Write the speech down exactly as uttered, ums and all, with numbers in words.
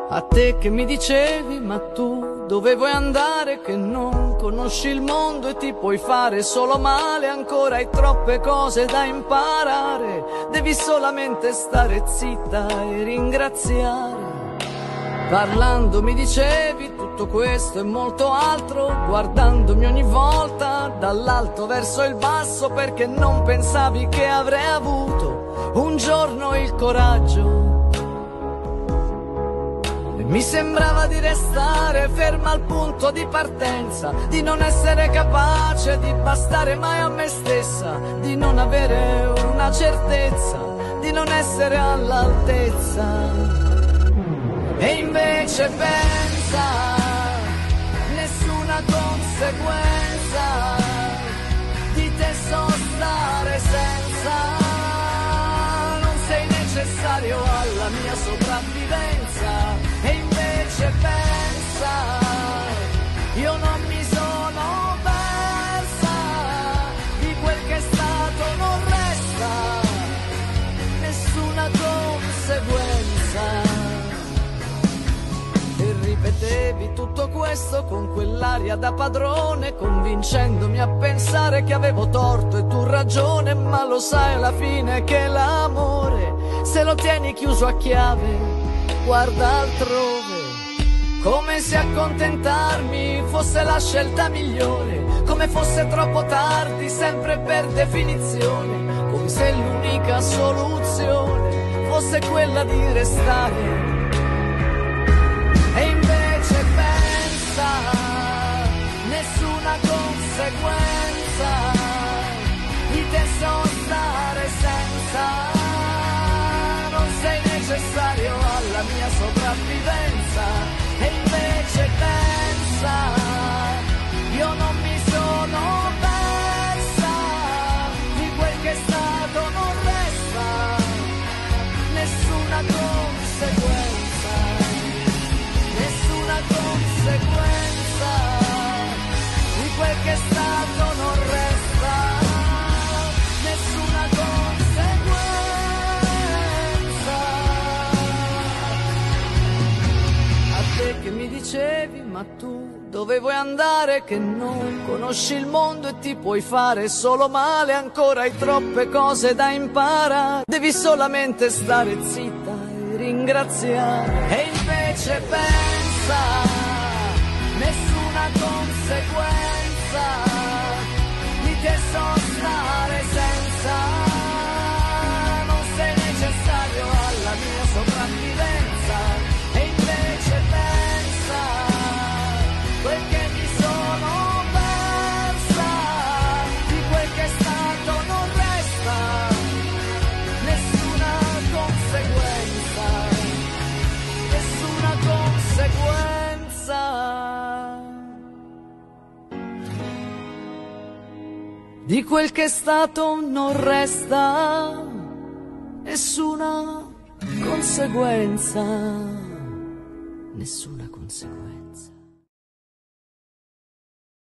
A te che mi dicevi, ma tu dove vuoi andare, che non conosci il mondo e ti puoi fare solo male, ancora hai troppe cose da imparare, devi solamente stare zitta e ringraziare. Parlando mi dicevi tutto questo e molto altro, guardandomi ogni volta dall'alto verso il basso, perché non pensavi che avrei avuto un giorno il coraggio. Mi sembrava di restare ferma al punto di partenza, di non essere capace di bastare mai a me stessa, di non avere una certezza, di non essere all'altezza. E invece pensa, nessuna conseguenza, di te so stare senza, non sei necessario alla mia sopravvivenza. E invece pensa, io non mi sono persa, di quel che è stato non resta nessuna conseguenza. E ripetevi tutto questo con quell'aria da padrone, convincendomi a pensare che avevo torto e tu ragione, ma lo sai alla fine che l'amore, se lo tieni chiuso a chiave, guarda altrove, come se accontentarmi fosse la scelta migliore, come fosse troppo tardi sempre per definizione, come se l'unica soluzione fosse quella di restare. E invece pensa, nessuna conseguenza, di te so stare senza, non sei necessario alla mia sopravvivenza. E invece pensa, io non mi sono persa, di quel che è stato non resta nessuna conseguenza, nessuna conseguenza, di quel che è stato non resta nessuna conseguenza. Che mi dicevi, ma tu dove vuoi andare, che non conosci il mondo e ti puoi fare solo male, ancora hai troppe cose da imparare, devi solamente stare zitta e ringraziare. E invece pensa, nessuna conseguenza, di te so stare senza, non sei necessario alla mia sopravvivenza. E invece pensa, quel che mi sono persa, di quel che è stato non resta nessuna conseguenza, nessuna conseguenza. Di quel che è stato non resta nessuna conseguenza, nessuna conseguenza.